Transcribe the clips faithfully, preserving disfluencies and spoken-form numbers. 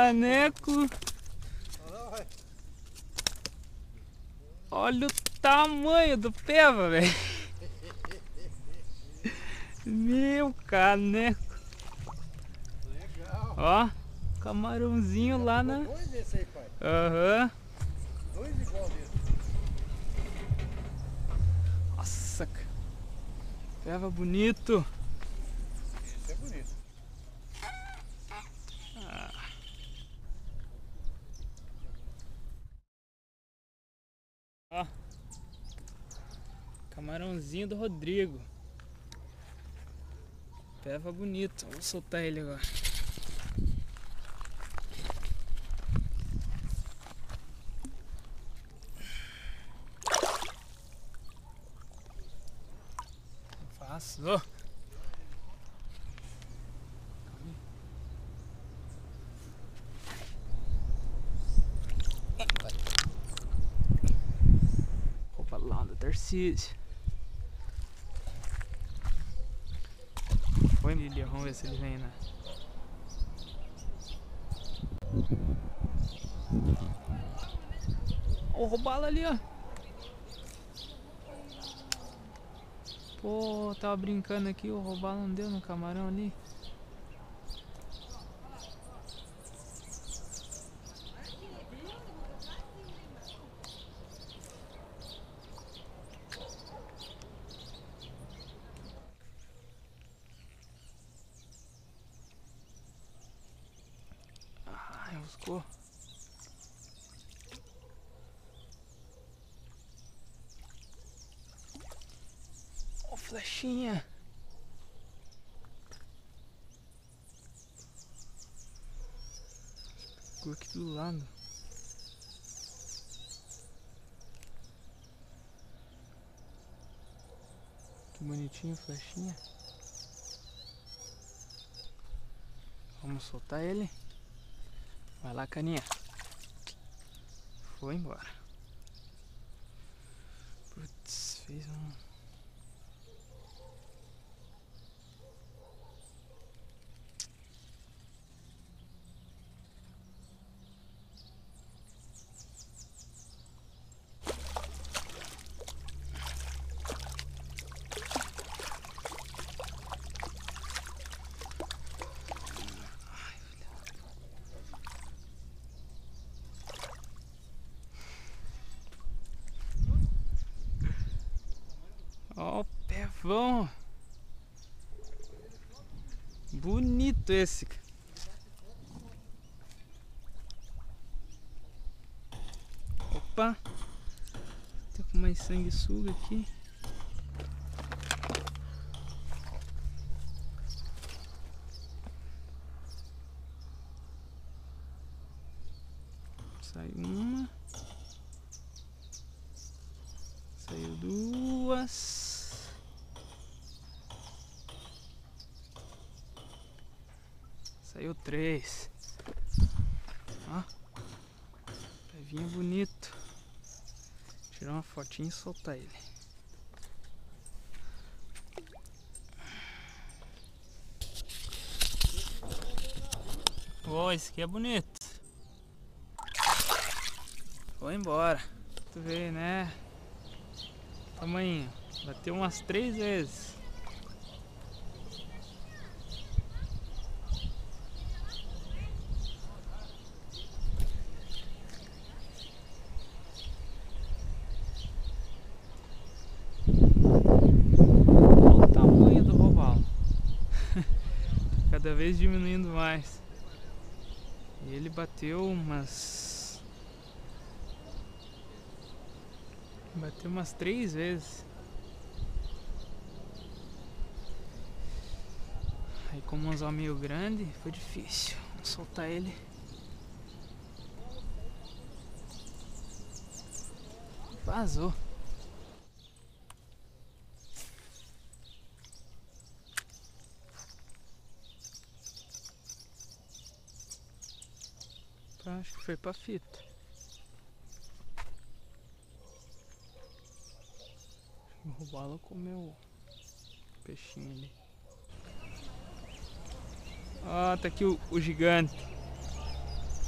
caneco. Olha o tamanho do peva, velho. Meu caneco. Legal. Ó, camarãozinho lá na... Dois desse aí, pai. Aham. Dois igual desse. Nossa, peva bonito. Esse é bonito. Ah. Ó, camarãozinho do Rodrigo. Peva bonito. Vou soltar ele agora. Faço. Roupa lá do Tarcísio. Foi, Lilia, vamos ver se ele vem, né? Ó, o robalo ali, ó. Pô, tava brincando aqui, o robalo não deu no camarão ali. Ah, enroscou. Ó, flechinha. Ficou aqui do lado. Que bonitinho, flechinha. Vamos soltar ele. Vai lá, caninha. Foi embora. Putz, fez um... Ó, o pevão. Bonito esse. Opa. Tem com mais sanguessuga aqui. Saiu uma. Saiu duas. Saiu três. Ó. Pevinho bonito. Tirar uma fotinha e soltar ele. Ó, esse aqui é bonito. Foi embora. Tu vê, né? Tamanho. Bateu umas três vezes. Olha o tamanho do robalo. Cada vez diminuindo mais. E ele bateu umas... Bateu umas três vezes. Aí como um anzol meio grande, foi difícil. Vamos soltar ele. Vazou. Acho que foi pra fita. O robalo comeu o peixinho ali. Ah, tá aqui o, o gigante.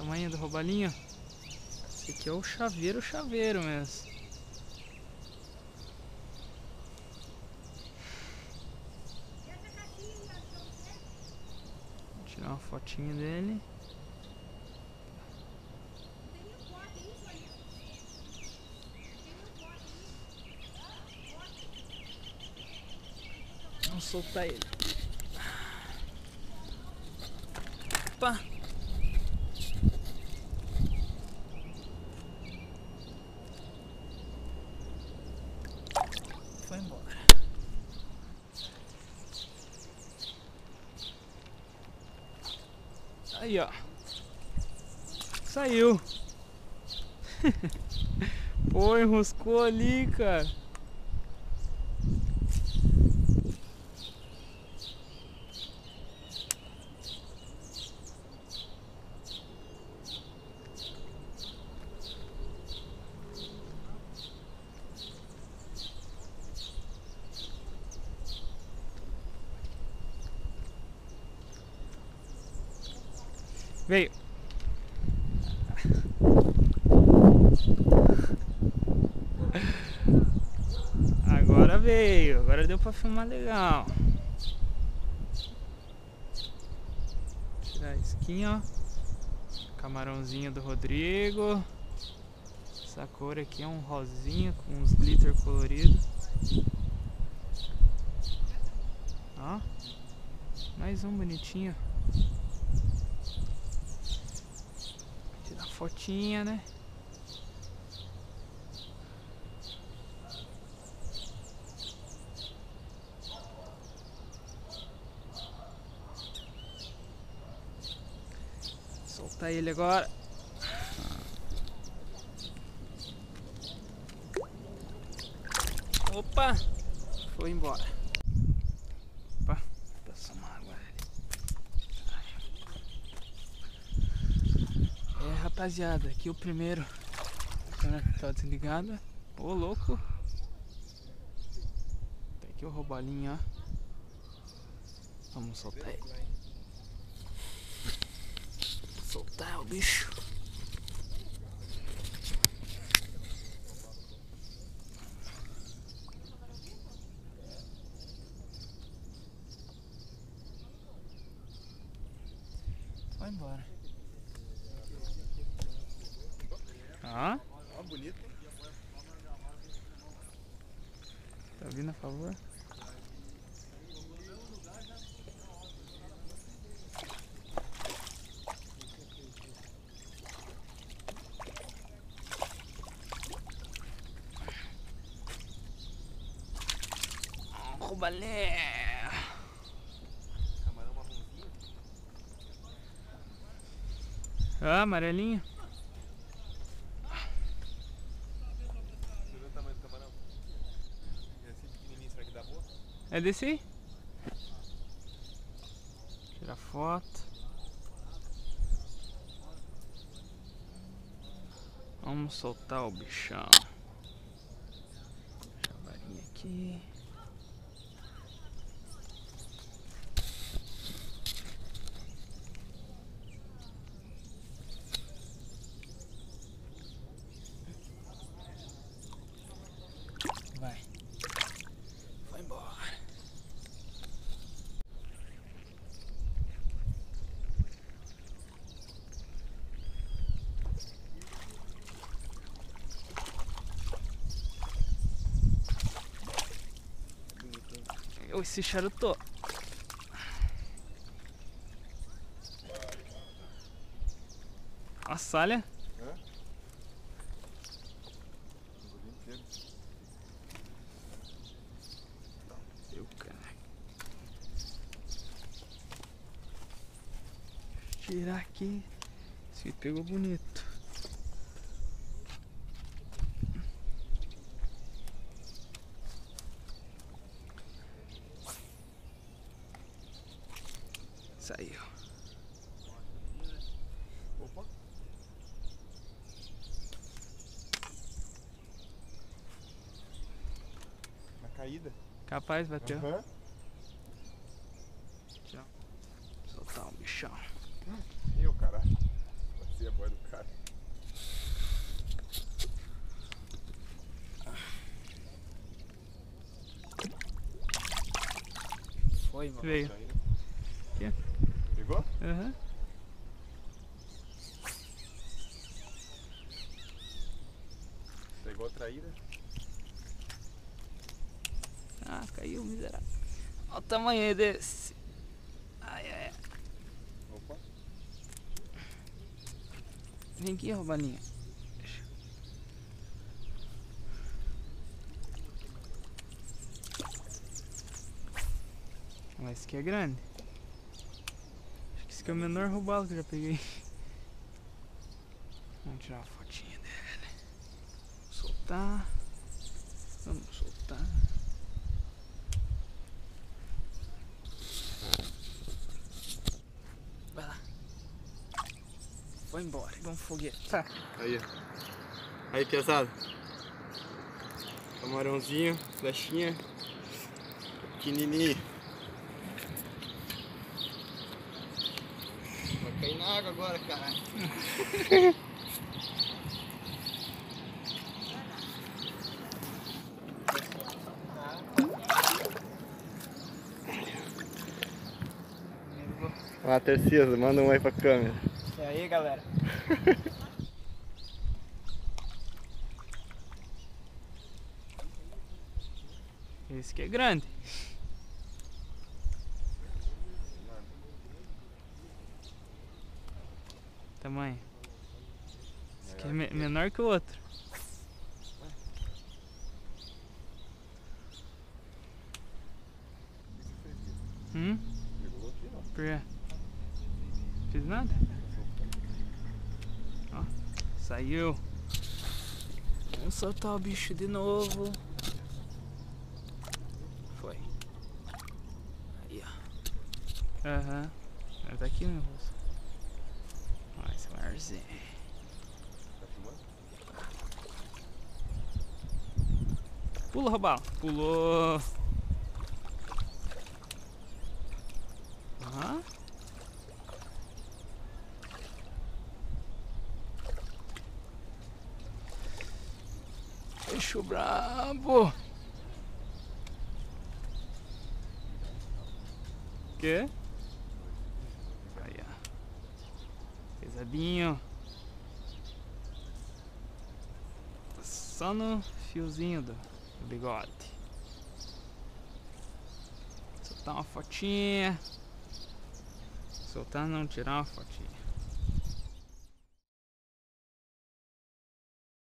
tamanho do robalinho. Esse aqui é o chaveiro, chaveiro mesmo. Vou tirar uma fotinha dele. Vamos soltar ele. Opa! Foi embora. Aí, ó. Saiu. Pô, enroscou ali, cara. Veio. Agora veio. Agora deu pra filmar legal. Tirar a skin, ó. Camarãozinho do Rodrigo. Essa cor aqui é um rosinha com uns glitter coloridos. Ó. Mais um bonitinho. Tirar fotinha, né? Soltar ele agora. Opa! Foi embora. Opa, passou uma água ali. É, rapaziada, aqui o primeiro. A câmera tá desligada. Ô, louco. Tá aqui o robalinho, ó. Vamos soltar ele. Soltar o bicho. Vai embora. Ah? Ó, bonito. Tá vindo a favor? Robalé. Camarão marronzinho. Ah, amarelinho. Você viu o tamanho do camarão? É assim pequenininho, será que dá boa? É desse aí? Tira foto. Vamos soltar o bichão. Deixa a varinha aqui. Vai. Vai embora. Eu esse charuto. A salha. Hã? Inteiro. Eu, cara. Tirar aqui. Esse pegou bonito. Saiu. Opa. Na caída. Capaz, bateu. Aham. Tchau. Soltar um bichão. Meu caralho. torcer a boia do cara. Foi, mano. Veio. Aqui. Pegou? Aham. Uhum. Pegou a traíra? Ah, caiu, miserável. Olha o tamanho desse. Ai, ai, ai. Opa. Vem aqui, roubaninha. Mas esse aqui é grande. Acho que esse aqui é o menor robalo que eu já peguei. Vamos tirar uma fotinha dele. Soltar. Vamos soltar. Vai lá. Foi embora. Vamos foguete. Tá. Aí, aí, pesado. Camarãozinho, flechinha. Pequenininho. Vai cair na água agora, caralho. Ó, Terceiro, manda um aí pra câmera. E aí, galera? Esse aqui é grande. Tamanho. Esse aqui é me menor que o outro. Hum? Por quê? Fiz nada? Ó, saiu. Vamos soltar o bicho de novo. Foi. Aí, ó. Aham. Uhum. Ele tá aqui no rosto. Olha esse marzinho. Tá filmando? Pula, Robalo. Pulou. Aham. Bicho brabo. Quê? Aí, ó. Pesadinho. Só no fiozinho do, do bigode. Soltar uma fotinha. Soltar não, tirar uma fotinha.